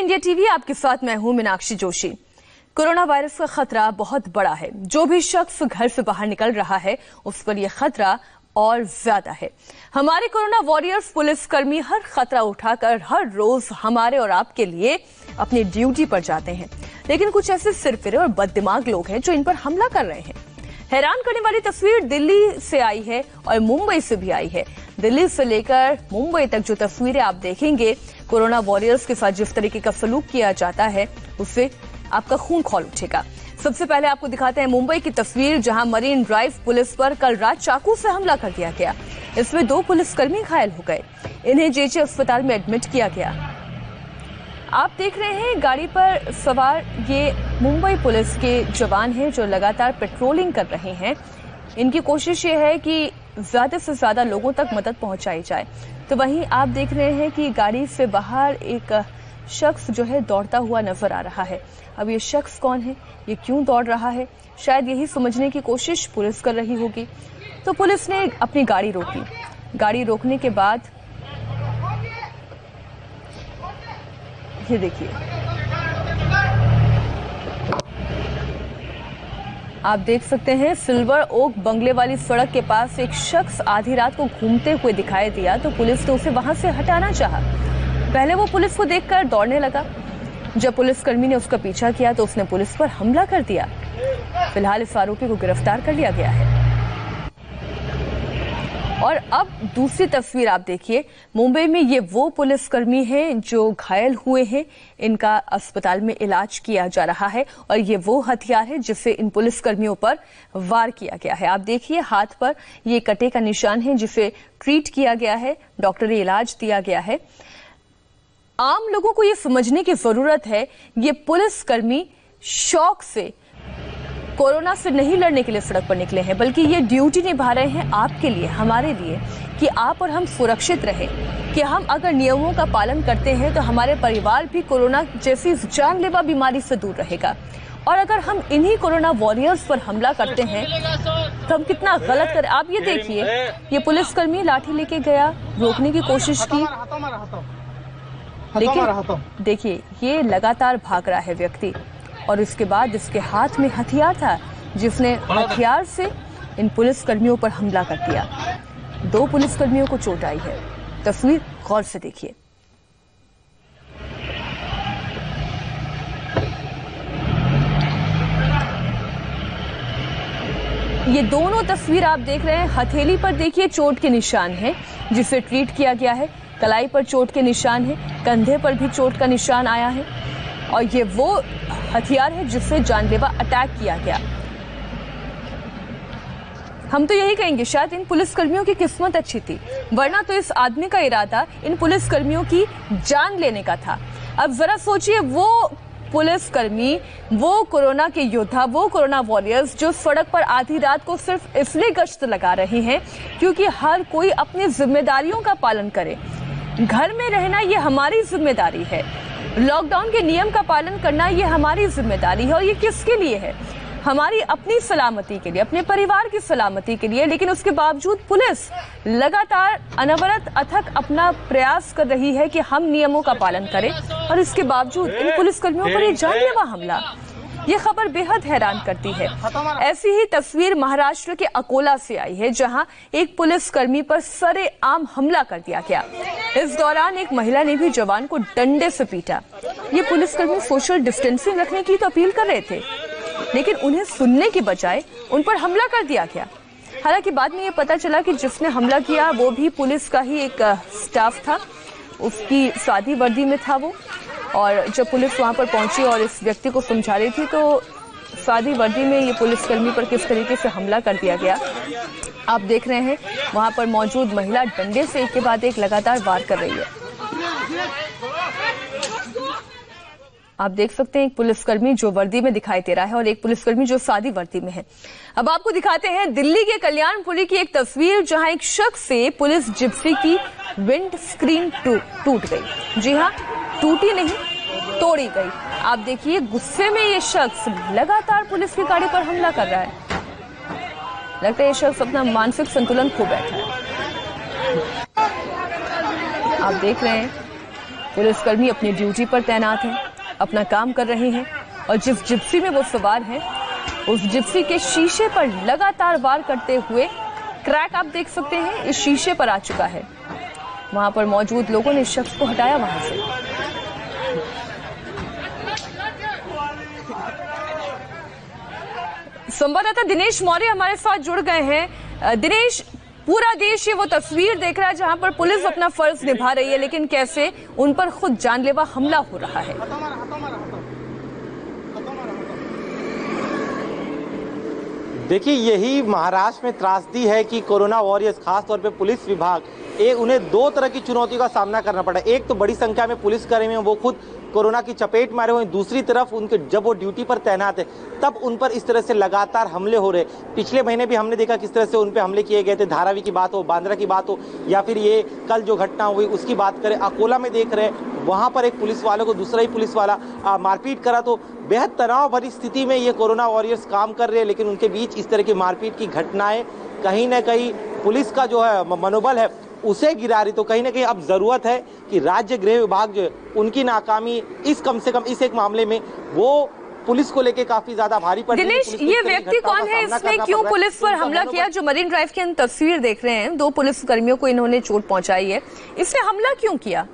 India TV आपके साथ मैं हूं मीनाक्षी जोशी। कोरोना वायरस का खतरा बहुत बड़ा है। जो भी शख्स घर से बाहर निकल रहा है उस पर यह खतरा और ज्यादा है। हमारे कोरोना वॉरियर्स पुलिसकर्मी हर खतरा उठाकर हर रोज हमारे और आपके लिए अपनी ड्यूटी पर जाते हैं, लेकिन कुछ ऐसे सिरफिरे और बददिमाग लोग हैं जो इन पर हमला कर रहे हैं। हैरान करने वाली तस्वीर दिल्ली से आई है और मुंबई से भी आई है। दिल्ली से लेकर मुंबई तक जो तस्वीरें आप देखेंगे, कोरोना वॉरियर्स के साथ जिस तरीके का सलूक किया जाता है उससे आपका खून खौल उठेगा। सबसे पहले आपको दिखाते हैं मुंबई की तस्वीर, जहां मरीन ड्राइव पुलिस पर कल रात चाकू से हमला कर दिया गया। इसमें 2 पुलिसकर्मी घायल हो गए। इन्हें जेजे अस्पताल में एडमिट किया गया। आप देख रहे हैं गाड़ी पर सवार ये मुंबई पुलिस के जवान हैं जो लगातार पेट्रोलिंग कर रहे हैं। इनकी कोशिश ये है कि ज्यादा से ज्यादा लोगों तक मदद पहुंचाई जाए। तो वहीं आप देख रहे हैं कि गाड़ी से बाहर एक शख्स जो है दौड़ता हुआ नजर आ रहा है। अब ये शख्स कौन है, ये क्यों दौड़ रहा है, शायद यही समझने की कोशिश पुलिस कर रही होगी। तो पुलिस ने अपनी गाड़ी रोकी। गाड़ी रोकने के बाद ये देखिए, आप देख सकते हैं सिल्वर ओक बंगले वाली सड़क के पास एक शख्स आधी रात को घूमते हुए दिखाई दिया तो पुलिस ने उसे वहां से हटाना चाहा। पहले वो पुलिस को देखकर दौड़ने लगा। जब पुलिसकर्मी ने उसका पीछा किया तो उसने पुलिस पर हमला कर दिया। फिलहाल इस आरोपी को गिरफ्तार कर लिया गया है। और अब दूसरी तस्वीर आप देखिए, मुंबई में ये वो पुलिसकर्मी हैं जो घायल हुए हैं। इनका अस्पताल में इलाज किया जा रहा है और ये वो हथियार है जिससे इन पुलिसकर्मियों पर वार किया गया है। आप देखिए हाथ पर ये कटे का निशान है जिसे ट्रीट किया गया है, डॉक्टरी इलाज दिया गया है। आम लोगों को ये समझने की जरूरत है, ये पुलिसकर्मी शौक से कोरोना से नहीं लड़ने के लिए सड़क पर निकले हैं, बल्कि ये ड्यूटी निभा रहे हैं आपके लिए, हमारे लिए, कि आप और हम सुरक्षित रहें, कि हम अगर नियमों का पालन करते हैं तो हमारे परिवार भी कोरोना जैसी जानलेवा बीमारी से दूर रहेगा। और अगर हम इन्हीं कोरोना वॉरियर्स पर हमला करते हैं तो हम कितना गलत करें। आप ये देखिए, ये पुलिसकर्मी लाठी लेके गया, रोकने की कोशिश की, लेकिन देखिए ये लगातार भाग रहा है व्यक्ति, और इसके बाद इसके हाथ में हथियार था जिसने हथियार से इन पुलिसकर्मियों पर हमला कर दिया। 2 पुलिसकर्मियों को चोट आई है। तस्वीर गौर से देखिए। ये दोनों तस्वीर आप देख रहे हैं, हथेली पर देखिए चोट के निशान हैं जिसे ट्रीट किया गया है, कलाई पर चोट के निशान है, कंधे पर भी चोट का निशान आया है, और ये वो हथियार है जिससे जानलेवा अटैक किया गया। हम तो यही कहेंगे शायद इन पुलिसकर्मियों की किस्मत अच्छी थी, वरना तो इस आदमी का इरादा इन पुलिसकर्मियों की जान लेने का था। अब जरा सोचिए, वो पुलिसकर्मी, वो कोरोना के योद्धा, वो कोरोना वॉरियर्स जो सड़क पर आधी रात को सिर्फ इसलिए गश्त लगा रहे हैं क्योंकि हर कोई अपनी जिम्मेदारियों का पालन करे। घर में रहना ये हमारी जिम्मेदारी है, लॉकडाउन के नियम का पालन करना ये हमारी जिम्मेदारी है। और ये किसके लिए है? हमारी अपनी सलामती के लिए, अपने परिवार की सलामती के लिए। लेकिन उसके बावजूद पुलिस लगातार अनवरत अथक अपना प्रयास कर रही है कि हम नियमों का पालन करें, और इसके बावजूद इन पुलिसकर्मियों पर ये जानलेवा हमला, ये खबर बेहद हैरान करती है। ऐसी ही तस्वीर महाराष्ट्र के अकोला से आई है, जहां एक पुलिसकर्मी पर सरेआम हमला कर दिया गया। इस दौरान एक महिला ने भी जवान को डंडे से पीटा। ये पुलिसकर्मी सोशल डिस्टेंसिंग रखने की तो अपील कर रहे थे, लेकिन उन्हें सुनने की बजाय उन पर हमला कर दिया गया। हालांकि बाद में ये पता चला कि जिसने हमला किया वो भी पुलिस का ही एक स्टाफ था, उसकी सादी वर्दी में था वो। और जब पुलिस वहां पर पहुंची और इस व्यक्ति को समझा रही थी तो सादी वर्दी में ये पुलिसकर्मी पर किस तरीके से हमला कर दिया गया आप देख रहे हैं। वहां पर मौजूद महिला डंडे से एक के बाद एक लगातार वार कर रही है। आप देख सकते हैं एक पुलिसकर्मी जो वर्दी में दिखाई दे रहा है और एक पुलिसकर्मी जो सादी वर्दी में है। अब आपको दिखाते हैं दिल्ली के कल्याणपुरी की एक तस्वीर, जहां एक शख्स से पुलिस जिप्सी की विंड स्क्रीन टूट गई। जी हाँ, टूटी नहीं, तोड़ी गई। आप देखिए गुस्से में ये शख्स लगातार पुलिस की गाड़ी पर हमला कर रहा है। लगता है ये शख्स अपना मानसिक संतुलन खो बैठा है। आप देख रहे हैं पुलिसकर्मी अपनी ड्यूटी पर तैनात हैं, अपना काम कर रहे हैं और जिस जिप्सी में वो सवार हैं उस जिप्सी के शीशे पर लगातार वार करते हुए क्रैक आप देख सकते हैं इस शीशे पर आ चुका है। वहां पर मौजूद लोगों ने इस शख्स को हटाया वहां से। संवाददाता दिनेश मौर्य हमारे साथ जुड़ गए हैं। दिनेश, पूरा देश ये वो तस्वीर देख रहा है जहां पर पुलिस अपना फर्ज निभा रही है, लेकिन कैसे उन पर खुद जानलेवा हमला हो रहा है। देखिए, यही महाराष्ट्र में त्रासदी है कि कोरोना वॉरियर्स, खासतौर पे पुलिस विभाग, उन्हें दो तरह की चुनौतियों का सामना करना पड़ा। एक तो बड़ी संख्या में पुलिसकर्मी वो खुद कोरोना की चपेट मारे हुए, दूसरी तरफ उनके जब वो ड्यूटी पर तैनात है तब उन पर इस तरह से लगातार हमले हो रहे। पिछले महीने भी हमने देखा किस तरह से उन पर हमले किए गए थे। धारावी की बात हो, बांद्रा की बात हो, या फिर ये कल जो घटना हुई उसकी बात करें, अकोला में देख रहे वहां पर एक पुलिस वाले को दूसरा ही पुलिस वाला मारपीट करा। तो बेहद तनाव भरी स्थिति में ये कोरोना वॉरियर्स काम कर रहे हैं, लेकिन उनके बीच इस तरह की मारपीट की घटनाएं कहीं ना कहीं पुलिस का जो है मनोबल है उसे गिरा रही। तो कहीं ना कहीं अब जरूरत है कि राज्य गृह विभाग जो है उनकी नाकामी कम से कम इस एक मामले में वो पुलिस को लेके काफी ज्यादा भारी पड़ रही है। दिनेश, ये व्यक्ति कौन है, इसने क्यों पुलिस पर हमला किया? जो मरीन ड्राइव की हम तस्वीर देख रहे हैं, 2 पुलिस कर्मियों को इन्होंने चोट पहुंचाई है, इसने हमला क्यों किया?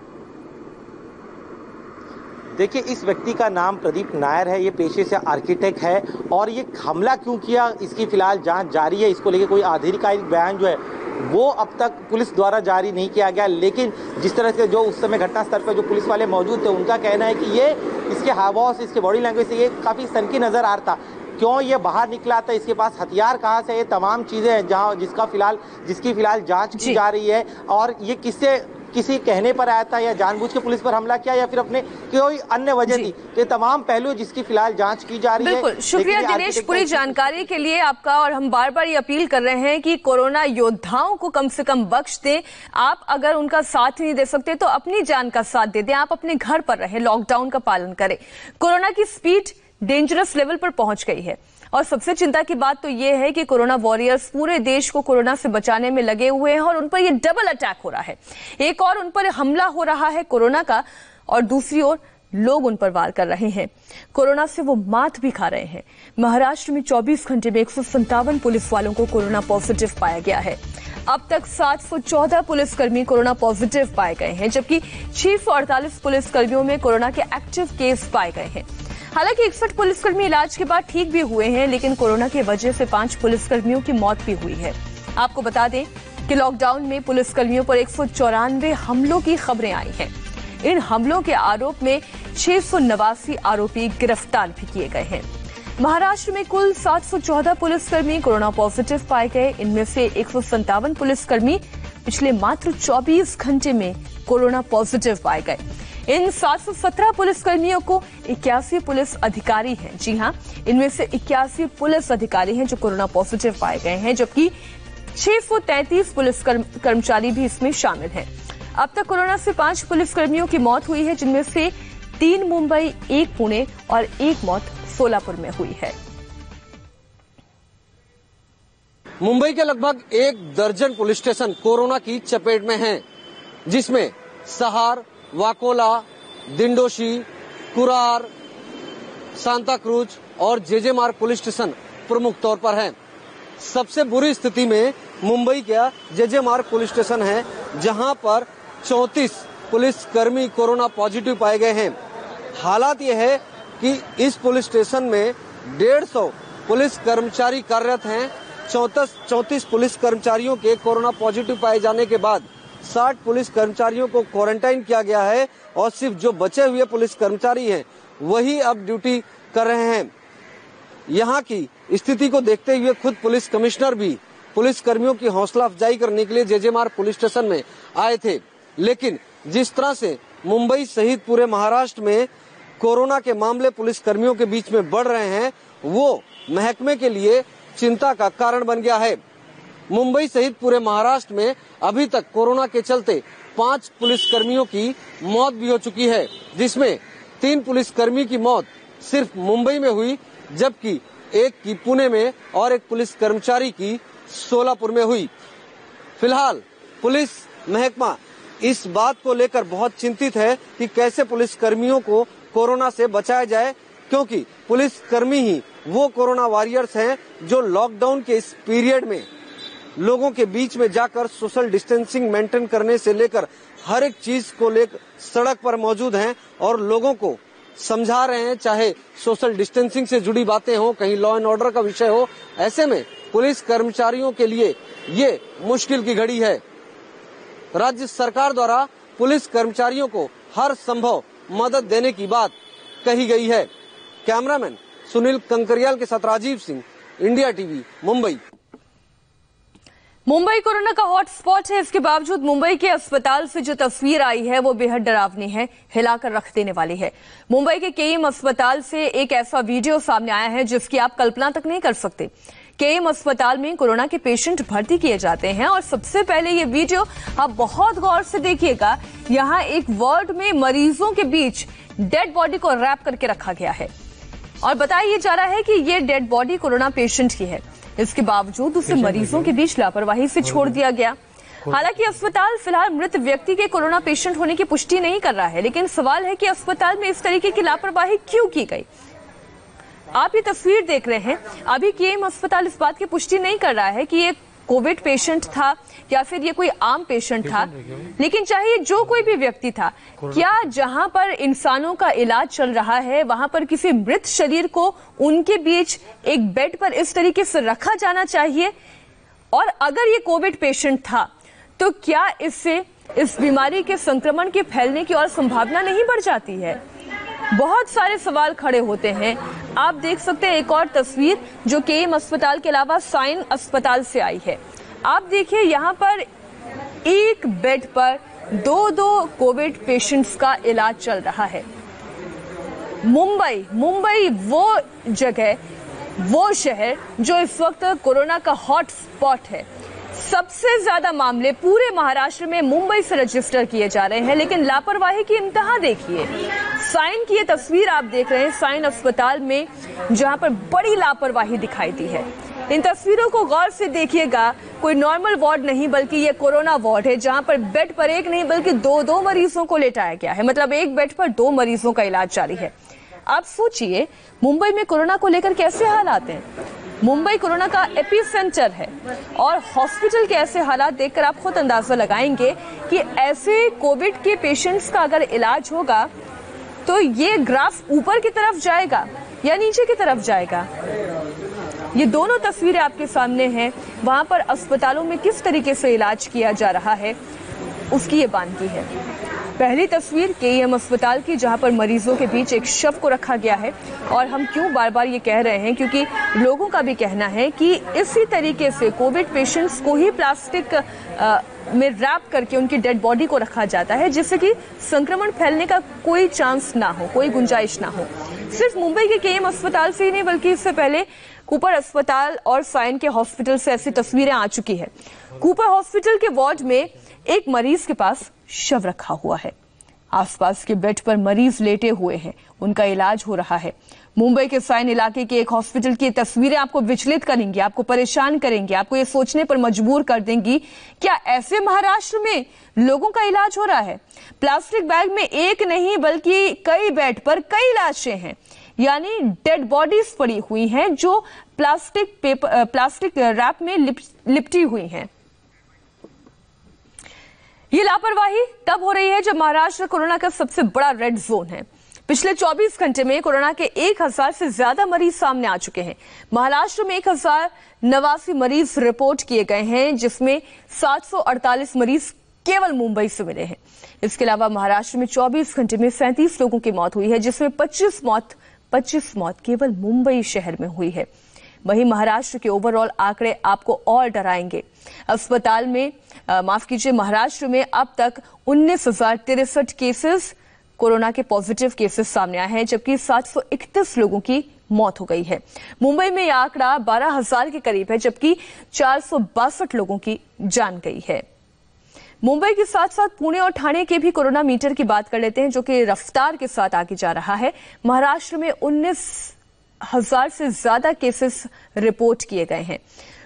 देखिए, इस व्यक्ति का नाम प्रदीप नायर है, ये पेशे से आर्किटेक्ट है और ये हमला क्यों किया इसकी फिलहाल जांच जारी है। इसको लेके कोई आधिकारिक बयान जो है वो अब तक पुलिस द्वारा जारी नहीं किया गया, लेकिन जिस तरह से जो उस समय घटनास्थल पर जो पुलिस वाले मौजूद थे उनका कहना है कि ये इसके हावभाव से, इसके बॉडी लैंग्वेज से ये काफी सनकी नजर आ रहा था। क्यों ये बाहर निकला था, इसके पास हथियार कहाँ से, ये तमाम चीजें हैं जहां जिसकी फिलहाल जांच की जा रही है। और ये किसी कहने पर आया था या जानबूझ के पुलिस पर हमला किया या फिर अपने कोई अन्य वजह थी, तो ये तमाम पहलू जिसकी फिलहाल जांच की जा रही है। बिल्कुल, शुक्रिया दिनेश पूरी जानकारी के लिए आपका। और हम बार बार ये अपील कर रहे हैं कि कोरोना योद्धाओं को कम से कम बख्श दें। आप अगर उनका साथ नहीं दे सकते तो अपनी जान का साथ दे दें। आप अपने घर पर रहें, लॉकडाउन का पालन करें। कोरोना की स्पीड डेंजरस लेवल पर पहुंच गई है और सबसे चिंता की बात तो ये है कि कोरोना वॉरियर्स पूरे देश को कोरोना से बचाने में लगे हुए हैं और उन पर ये डबल अटैक हो रहा है। एक और उन पर हमला हो रहा है कोरोना का और दूसरी ओर लोग उन पर वार कर रहे हैं। कोरोना से वो मात भी खा रहे हैं। महाराष्ट्र में 24 घंटे में 157 पुलिस वालों को कोरोना पॉजिटिव पाया गया है। अब तक 714 पुलिसकर्मी कोरोना पॉजिटिव पाए गए हैं, जबकि 648 पुलिसकर्मियों में कोरोना के एक्टिव केस पाए गए हैं। हालांकि 61 पुलिसकर्मी इलाज के बाद ठीक भी हुए हैं, लेकिन कोरोना की वजह से 5 पुलिसकर्मियों की मौत भी हुई है। आपको बता दें कि लॉकडाउन में पुलिसकर्मियों पर 194 हमलों की खबरें आई हैं। इन हमलों के आरोप में 689 आरोपी गिरफ्तार भी किए गए हैं। महाराष्ट्र में कुल 714 पुलिसकर्मी कोरोना पॉजिटिव पाए गए। इनमें से 157 पुलिसकर्मी पिछले मात्र 24 घंटे में कोरोना पॉजिटिव पाए गए। इन 717 पुलिसकर्मियों को 81 पुलिस अधिकारी हैं। जी हां, इनमें से 81 पुलिस अधिकारी हैं जो कोरोना पॉजिटिव पाए गए हैं, जबकि 633 पुलिस कर्मचारी भी इसमें शामिल हैं। अब तक कोरोना से 5 पुलिसकर्मियों की मौत हुई है, जिनमें से 3 मुंबई, 1 पुणे और 1 मौत सोलापुर में हुई है। मुंबई के लगभग 1 दर्जन पुलिस स्टेशन कोरोना की चपेट में हैं, जिसमें सहार, वाकोला, दिंडोशी, कुरार, सांता क्रूज और जेजे मार्ग पुलिस स्टेशन प्रमुख तौर पर हैं। सबसे बुरी स्थिति में मुंबई का जेजे मार्ग पुलिस स्टेशन है, जहां पर 34 पुलिसकर्मी कोरोना पॉजिटिव पाए गए हैं। हालात यह है कि इस पुलिस स्टेशन में 150 पुलिस कर्मचारी कार्यरत हैं। 34 पुलिस कर्मचारियों के कोरोना पॉजिटिव पाए जाने के बाद 60 पुलिस कर्मचारियों को क्वारंटाइन किया गया है और सिर्फ जो बचे हुए पुलिस कर्मचारी हैं वही अब ड्यूटी कर रहे हैं। यहाँ की स्थिति को देखते हुए खुद पुलिस कमिश्नर भी पुलिस कर्मियों की हौसला अफजाई करने के लिए जेजे मार्ग पुलिस स्टेशन में आए थे, लेकिन जिस तरह से मुंबई सहित पूरे महाराष्ट्र में कोरोना के मामले पुलिस कर्मियों के बीच में बढ़ रहे हैं, वो महकमे के लिए चिंता का कारण बन गया है। मुंबई सहित पूरे महाराष्ट्र में अभी तक कोरोना के चलते 5 पुलिसकर्मियों की मौत भी हो चुकी है, जिसमें 3 पुलिसकर्मी की मौत सिर्फ मुंबई में हुई, जबकि 1 की पुणे में और 1 पुलिस कर्मचारी की सोलापुर में हुई। फिलहाल पुलिस महकमा इस बात को लेकर बहुत चिंतित है कि कैसे पुलिस कर्मियों को कोरोना से बचाया जाए, क्योंकि पुलिस कर्मी ही वो कोरोना वॉरियर्स हैं जो लॉकडाउन के इस पीरियड में लोगों के बीच में जाकर सोशल डिस्टेंसिंग मेंटेन करने से लेकर हर एक चीज को लेकर सड़क पर मौजूद हैं और लोगों को समझा रहे हैं, चाहे सोशल डिस्टेंसिंग से जुड़ी बातें हो, कहीं लॉ एंड ऑर्डर का विषय हो। ऐसे में पुलिस कर्मचारियों के लिए ये मुश्किल की घड़ी है। राज्य सरकार द्वारा पुलिस कर्मचारियों को हर संभव मदद देने की बात कही गई है। कैमरामैन सुनील कंकरियाल के साथ Rajeev Singh, India TV, Mumbai. Mumbai corona का हॉटस्पॉट है, इसके बावजूद मुंबई के अस्पताल से जो तस्वीर आई है वो बेहद डरावनी है, हिलाकर रख देने वाली है। मुंबई के केईएम अस्पताल से एक ऐसा वीडियो सामने आया है जिसकी आप कल्पना तक नहीं कर सकते। केईएम अस्पताल में कोरोना के पेशेंट भर्ती किए जाते हैं और सबसे पहले ये वीडियो आप बहुत गौर से देखिएगा। यहाँ एक वार्ड में मरीजों के बीच डेड बॉडी को रैप करके रखा गया है और बताया जा रहा है कि ये डेड बॉडी कोरोना पेशेंट की है। इसके बावजूद उसे मरीजों के बीच लापरवाही से छोड़ दिया गया। हालांकि अस्पताल फिलहाल मृत व्यक्ति के कोरोना पेशेंट होने की पुष्टि नहीं कर रहा है, लेकिन सवाल है कि अस्पताल में इस तरीके की लापरवाही क्यों की गई। आप ये तस्वीर देख रहे हैं, अभी केईएम अस्पताल इस बात की पुष्टि नहीं कर रहा है कि ये कोविड पेशेंट था या फिर ये कोई आम पेशेंट था, लेकिन चाहे जो कोई भी व्यक्ति था, क्या जहां पर इंसानों का इलाज चल रहा है वहां पर किसी मृत शरीर को उनके बीच एक बेड पर इस तरीके से रखा जाना चाहिए? और अगर ये कोविड पेशेंट था तो क्या इससे इस बीमारी के संक्रमण के फैलने की और संभावना नहीं बढ़ जाती है? बहुत सारे सवाल खड़े होते हैं। आप देख सकते हैं एक और तस्वीर जो केईएम अस्पताल के अलावा साइन अस्पताल से आई है। आप देखिए यहाँ पर एक बेड पर दो कोविड पेशेंट्स का इलाज चल रहा है। मुंबई वो जगह, वो शहर जो इस वक्त कोरोना का हॉट स्पॉट है। सबसे ज्यादा मामले पूरे महाराष्ट्र में मुंबई से रजिस्टर किए जा रहे हैं, लेकिन लापरवाही की इंतहा देखिए। साइन की ये तस्वीर आप देख रहे हैं साइन अस्पताल में, जहां पर बड़ी लापरवाही दिखाई दी है। इन तस्वीरों को गौर से देखिएगा, कोई नॉर्मल वार्ड नहीं बल्कि ये कोरोना वार्ड है, जहां पर बेड पर एक नहीं बल्कि दो मरीजों को लेटाया गया है। मतलब एक बेड पर 2 मरीजों का इलाज जारी है। आप सोचिए मुंबई में कोरोना को लेकर कैसे हालात हैं। मुंबई कोरोना का एपिसेंटर है और हॉस्पिटल के ऐसे हालात देखकर आप खुद अंदाजा लगाएंगे कि ऐसे कोविड के पेशेंट्स का अगर इलाज होगा तो ये ग्राफ ऊपर की तरफ जाएगा या नीचे की तरफ जाएगा। ये दोनों तस्वीरें आपके सामने हैं। वहां पर अस्पतालों में किस तरीके से इलाज किया जा रहा है उसकी ये बानगी है। पहली तस्वीर केईएम अस्पताल की, जहां पर मरीजों के बीच एक शव को रखा गया है। और हम क्यों बार बार ये कह रहे हैं, क्योंकि लोगों का भी कहना है कि इसी तरीके से कोविड पेशेंट्स को ही प्लास्टिक में रैप करके उनकी डेड बॉडी को रखा जाता है, जिससे कि संक्रमण फैलने का कोई चांस ना हो, कोई गुंजाइश ना हो। सिर्फ मुंबई के केईएम अस्पताल से ही नहीं बल्कि इससे पहले कूपर अस्पताल और साइन के हॉस्पिटल से ऐसी तस्वीरें आ चुकी है। कूपर हॉस्पिटल के वार्ड में एक मरीज के पास शव रखा हुआ है, आसपास के बेड पर मरीज लेटे हुए हैं, उनका इलाज हो रहा है। मुंबई के साइन इलाके के एक हॉस्पिटल की तस्वीरें आपको विचलित करेंगी, आपको परेशान करेंगी, आपको ये सोचने पर मजबूर कर देंगी, क्या ऐसे महाराष्ट्र में लोगों का इलाज हो रहा है? प्लास्टिक बैग में एक नहीं बल्कि कई बेड पर कई लाशें हैं, यानी डेड बॉडीज पड़ी हुई हैं जो प्लास्टिक रैप में लिपटी हुई हैं। ये लापरवाही तब हो रही है जब महाराष्ट्र कोरोना का सबसे बड़ा रेड जोन है। पिछले 24 घंटे में कोरोना के 1000 से ज्यादा मरीज सामने आ चुके हैं। महाराष्ट्र में 1089 मरीज रिपोर्ट किए गए हैं, जिसमें 748 मरीज केवल मुंबई से मिले हैं। इसके अलावा महाराष्ट्र में 24 घंटे में 37 लोगों की मौत हुई है, जिसमें 25 मौत केवल मुंबई शहर में हुई है। वहीं महाराष्ट्र के ओवरऑल आंकड़े आपको और डराएंगे। अस्पताल में महाराष्ट्र में अब तक 19,063 केसेस कोरोना के पॉजिटिव केसेस सामने आए हैं, जबकि 731 लोगों की मौत हो गई है। मुंबई में यह आंकड़ा 12,000 के करीब है, जबकि 462 लोगों की जान गई है। मुंबई के साथ साथ पुणे और ठाणे के भी कोरोना मीटर की बात कर लेते हैं, जो कि रफ्तार के साथ आगे जा रहा है। महाराष्ट्र में 19,000 से ज्यादा केसेस रिपोर्ट किए गए हैं।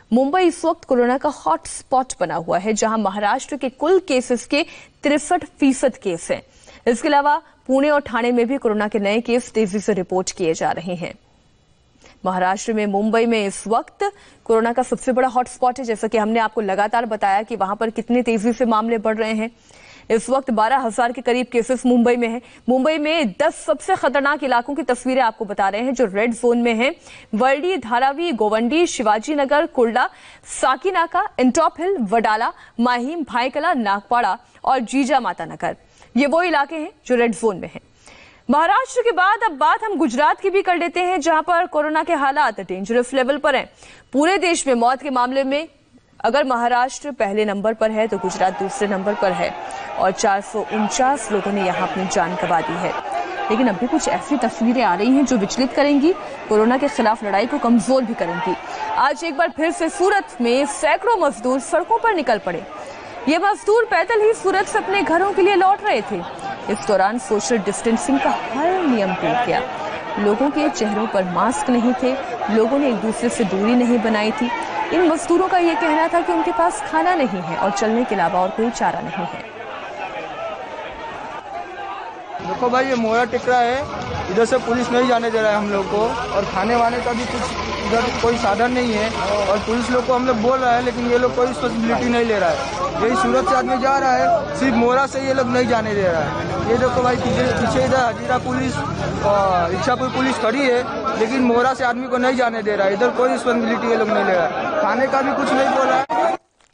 मुंबई इस वक्त कोरोना का हॉटस्पॉट बना हुआ है, जहां महाराष्ट्र के कुल केसेस के 63% केस हैं। इसके अलावा पुणे और ठाणे में भी कोरोना के नए केस तेजी से रिपोर्ट किए जा रहे हैं। महाराष्ट्र में मुंबई में इस वक्त कोरोना का सबसे बड़ा हॉटस्पॉट है, जैसा कि हमने आपको लगातार बताया कि वहां पर कितनी तेजी से मामले बढ़ रहे हैं। इस वक्त 12,000 के करीब केसेस मुंबई में हैं। मुंबई में 10 सबसे खतरनाक इलाकों की तस्वीरें आपको बता रहे हैं जो रेड जोन में हैं। वर्ली, धारावी, गोवंडी, शिवाजी नगर, कुर्ला, साकीनाका, इंटॉप हिल, वडाला, माहिम, भाईकला, नागपाड़ा और जीजा माता नगर, ये वो इलाके हैं जो रेड जोन में हैं। महाराष्ट्र के बाद अब बात हम गुजरात की भी कर लेते हैं, जहां पर कोरोना के हालात डेंजरस लेवल पर हैं। पूरे देश में मौत के मामले में अगर महाराष्ट्र पहले नंबर पर है तो गुजरात दूसरे नंबर पर है और 449 लोगों ने यहां अपनी जान गंवा दी है। लेकिन अभी कुछ ऐसी तस्वीरें आ रही हैं जो विचलित करेंगी, कोरोना के खिलाफ लड़ाई को कमजोर भी करेंगी। आज एक बार फिर से सूरत में सैकड़ों मजदूर सड़कों पर निकल पड़े। ये मजदूर पैदल ही सूरत से अपने घरों के लिए लौट रहे थे। इस दौरान सोशल डिस्टेंसिंग का हर नियम टूट गया। लोगों के चेहरों पर मास्क नहीं थे, लोगों ने एक दूसरे से दूरी नहीं बनाई थी। इन मजदूरों का यह कहना था कि उनके पास खाना नहीं है और चलने के अलावा और कोई चारा नहीं है। देखो भाई, ये मोहरा टिकरा है, इधर से पुलिस नहीं जाने दे रहा है हम लोग को, और खाने वाने का भी कुछ इधर कोई साधन नहीं है। और पुलिस लोग को हम लोग बोल रहे हैं, लेकिन ये लोग कोई रिस्पॉन्सिबिलिटी नहीं ले रहा है। यही सूरत से आदमी जा रहा है, सिर्फ मोहरा से ये लोग नहीं जाने दे रहा है। ये देखो भाई, पीछे इधर हजीरा पुलिस और इच्छापुर पुलिस खड़ी है, लेकिन मोहरा से आदमी को नहीं जाने दे रहा है। इधर कोई रिस्पॉन्सिबिलिटी ये लोग नहीं ले रहा है, खाने का भी कुछ नहीं बोल रहा है।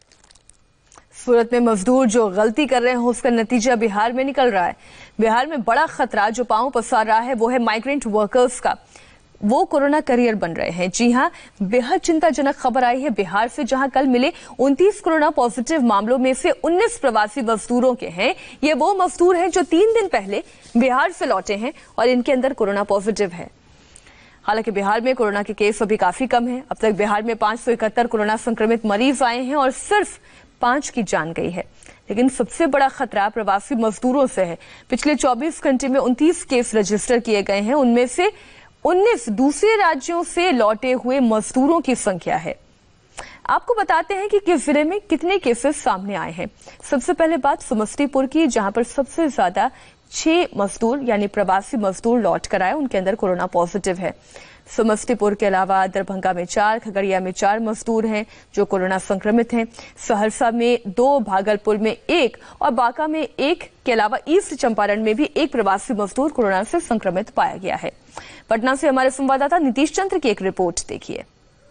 सूरत में मजदूर जो गलती कर रहे हैं उसका नतीजा बिहार में निकल रहा है। बिहार में बड़ा खतरा जो पांव पसार रहा है वो है माइग्रेंट वर्कर्स का। वो कोरोना करियर बन रहे हैं। जी हां, बेहद चिंताजनक खबर आई है बिहार से, जहां कल मिले 29 कोरोना पॉजिटिव मामलों में से 19 प्रवासी मजदूरों के हैं। ये वो मजदूर हैं जो 3 दिन पहले बिहार से लौटे हैं और इनके अंदर कोरोना पॉजिटिव है। हालांकि बिहार में कोरोना के केस अभी काफी कम है। अब तक बिहार में 571 कोरोना संक्रमित मरीज आए हैं और सिर्फ 5 की जान गई है। लेकिन सबसे बड़ा खतरा प्रवासी मजदूरों से है। पिछले 24 घंटे में 29 केस रजिस्टर किए गए हैं, उनमें से 19 दूसरे राज्यों से लौटे हुए मजदूरों की संख्या है। आपको बताते हैं कि किस जिले में कितने केसेस सामने आए हैं। सबसे पहले बात समस्तीपुर की, जहां पर सबसे ज्यादा 6 मजदूर यानी प्रवासी मजदूर लौट कर आए, उनके अंदर कोरोना पॉजिटिव है। समस्तीपुर के अलावा दरभंगा में 4, खगड़िया में 4 मजदूर हैं जो कोरोना संक्रमित हैं। सहरसा में 2, भागलपुर में 1 और बांका में 1 के अलावा ईस्ट चंपारण में भी 1 प्रवासी मजदूर कोरोना से संक्रमित पाया गया है। पटना से हमारे संवाददाता नीतीश चंद्र की एक रिपोर्ट देखिए।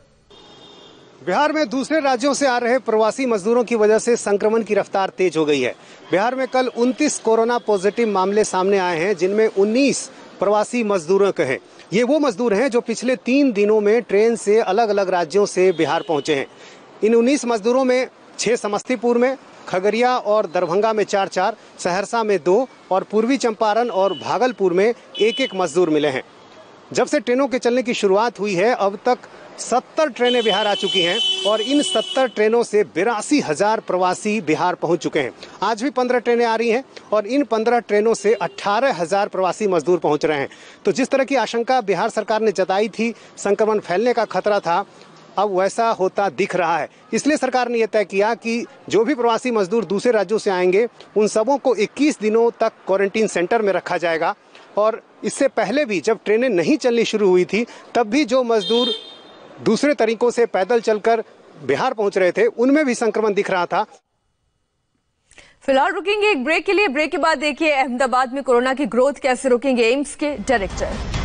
बिहार में दूसरे राज्यों से आ रहे प्रवासी मजदूरों की वजह से संक्रमण की रफ्तार तेज हो गई है। बिहार में कल 29 कोरोना पॉजिटिव मामले सामने आए हैं, जिनमें 19 प्रवासी मजदूरों के हैं। ये वो मजदूर हैं जो पिछले 3 दिनों में ट्रेन से अलग अलग राज्यों से बिहार पहुंचे हैं। इन 19 मजदूरों में 6 समस्तीपुर में, खगड़िया और दरभंगा में 4-4, सहरसा में 2 और पूर्वी चंपारण और भागलपुर में 1-1 मजदूर मिले हैं। जब से ट्रेनों के चलने की शुरुआत हुई है, अब तक 70 ट्रेनें बिहार आ चुकी हैं और इन 70 ट्रेनों से 82,000 प्रवासी बिहार पहुंच चुके हैं। आज भी 15 ट्रेनें आ रही हैं और इन 15 ट्रेनों से 18,000 प्रवासी मजदूर पहुंच रहे हैं। तो जिस तरह की आशंका बिहार सरकार ने जताई थी, संक्रमण फैलने का खतरा था, अब वैसा होता दिख रहा है। इसलिए सरकार ने यह तय किया कि जो भी प्रवासी मजदूर दूसरे राज्यों से आएंगे, उन सबों को 21 दिनों तक क्वारंटीन सेंटर में रखा जाएगा। और इससे पहले भी जब ट्रेनें नहीं चलनी शुरू हुई थी, तब भी जो मजदूर दूसरे तरीकों से पैदल चलकर बिहार पहुंच रहे थे, उनमें भी संक्रमण दिख रहा था। फिलहाल रुकेंगे एक ब्रेक के लिए। ब्रेक के बाद देखिए अहमदाबाद में कोरोना की ग्रोथ कैसे रोकेंगे एम्स के डायरेक्टर।